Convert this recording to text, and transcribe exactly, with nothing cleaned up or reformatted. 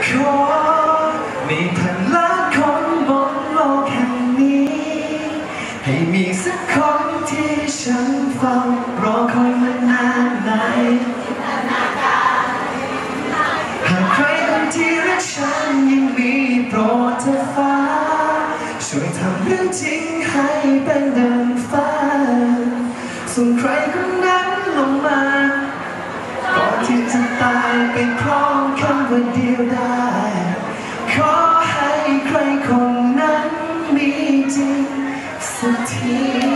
ขอมีพันล้านคนบนโลกแห่งนี้ให้มีสักคนที่ฉันเฝ้ารอคอยมานานไหนหากใครคนที่รักฉันยังมีโปรดเธอฟ้าช่วยทำเรื่องจริงให้เป็นดังฝันส่งใครคนนั้นลงมาก่อนที่จะตายไปพร้อมคำว่าเดียวดายขอให้ใครคนนั้นมีจริงสักที